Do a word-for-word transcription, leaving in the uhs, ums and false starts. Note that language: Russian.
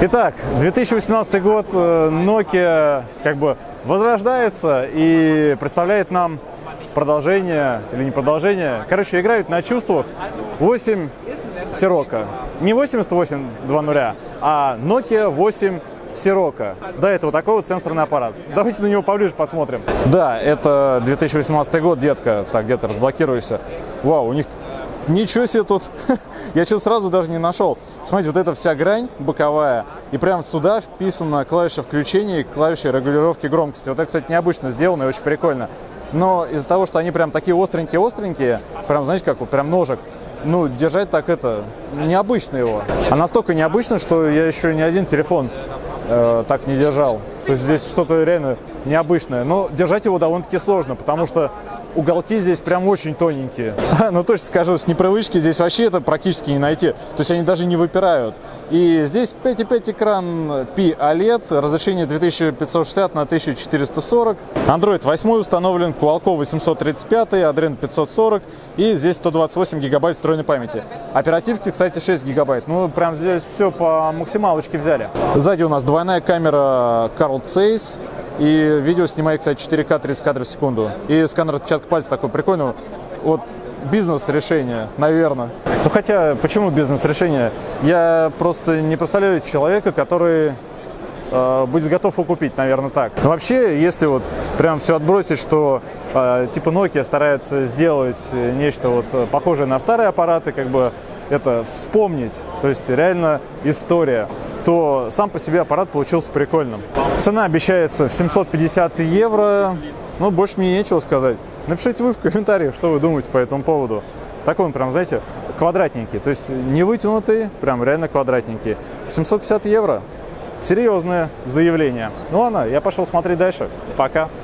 Итак, две тысячи восемнадцатый год, Nokia как бы возрождается и представляет нам продолжение или не продолжение. Короче, играют на чувствах восемь Sirocco. Не восемьдесят восемь два ноль, а Nokia восемь Sirocco. Да, это вот такой вот сенсорный аппарат. Давайте на него поближе посмотрим. Да, это две тысячи восемнадцатый год, детка. Так, где-то разблокируйся. Вау, у них... Ничего себе тут. Я что-то сразу даже не нашел. Смотрите, вот эта вся грань боковая, и прямо сюда вписана клавиша включения и клавиша регулировки громкости. Вот это, кстати, необычно сделано и очень прикольно. Но из-за того, что они прям такие остренькие-остренькие, прям, знаете, как вот прям ножик, ну, держать так это, необычно его. А настолько необычно, что я еще ни один телефон э, так не держал. То есть здесь что-то реально необычное. Но держать его довольно-таки сложно, потому что уголки здесь прям очень тоненькие. Ну, точно скажу, с непривычки здесь вообще это практически не найти. То есть они даже не выпирают. И здесь пять и пять экран пи олед, разрешение две тысячи пятьсот шестьдесят на тысяча четыреста сорок. Андроид восемь установлен, Qualcomm восемьсот тридцать пять, Adreno пятьсот сорок. И здесь сто двадцать восемь гигабайт встроенной памяти. Оперативки, кстати, шесть гигабайт. Ну, прям здесь все по максималочке взяли. Сзади у нас двойная камера Carl Zeiss. И видео снимает, кстати, четыре ка тридцать кадров в секунду. И сканер отпечатка пальца такой прикольный. Вот бизнес-решение, наверное. Ну хотя, почему бизнес-решение? Я просто не представляю человека, который э, будет готов его купить, наверное, так. Но вообще, если вот прям все отбросить, что э, типа Nokia старается сделать нечто вот похожее на старые аппараты, как бы это вспомнить, то есть реально история, то сам по себе аппарат получился прикольным. Цена обещается в семьсот пятьдесят евро, ну больше мне нечего сказать. Напишите вы в комментариях, что вы думаете по этому поводу. Такой он прям, знаете, квадратненький, то есть не вытянутый, прям реально квадратненький. семьсот пятьдесят евро, серьезное заявление. Ну ладно, я пошел смотреть дальше, пока.